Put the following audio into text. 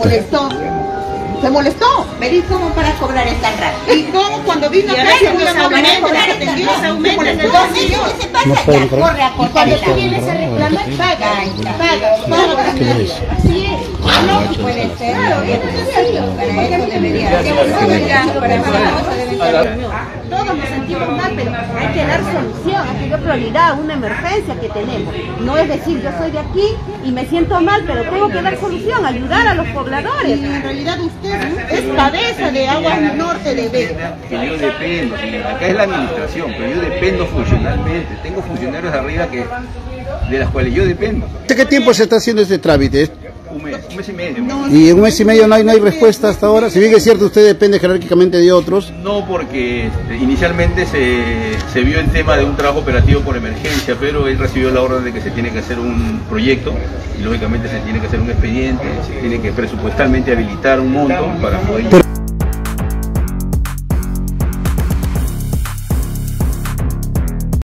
molestó. Se molestó. Me dijo cómo para cobrar esta rata. ¿Y cómo cuando vino acá se muy amablemente nos atendió? Se molestó, señor. ¿Qué pasa? Ya, corre a cortar. Cuando tú vienes a reclamar, paga. Así es. No puede ser. Claro, para eso debería. Todos nos sentimos mal, pero hay que dar solución, hay que dar prioridad a una emergencia que tenemos. No es decir, yo soy de aquí y me siento mal, pero tengo que dar solución, ayudar a los pobladores. Y en realidad usted es cabeza de Aguas Norte de Vega. Que yo dependo, señora. Acá es la administración, pero yo dependo funcionalmente. Tengo funcionarios arriba de las cuales yo dependo. ¿De qué tiempo se está haciendo este trámite? Un mes y medio. Y en un mes y medio no hay respuesta hasta ahora. Si bien es cierto, usted depende jerárquicamente de otros. No, porque inicialmente se vio el tema de un trabajo operativo por emergencia, pero él recibió la orden de que se tiene que hacer un proyecto y lógicamente se tiene que hacer un expediente, se tiene que presupuestalmente habilitar un monto para poder...